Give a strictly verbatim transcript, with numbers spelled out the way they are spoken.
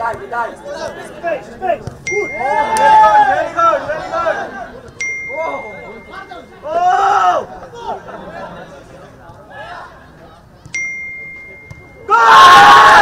Space, space. Good. Oh, very good, very good, very good. Oh! Oh! Goal!